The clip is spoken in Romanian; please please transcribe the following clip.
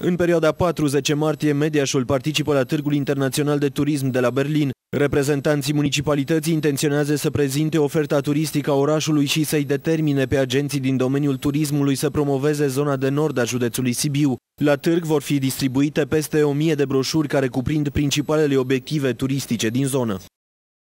În perioada 4-10 martie, Mediașul participă la Târgul Internațional de Turism de la Berlin. Reprezentanții municipalității intenționează să prezinte oferta turistică a orașului și să-i determine pe agenții din domeniul turismului să promoveze zona de nord a județului Sibiu. La târg vor fi distribuite peste 1000 de broșuri care cuprind principalele obiective turistice din zonă.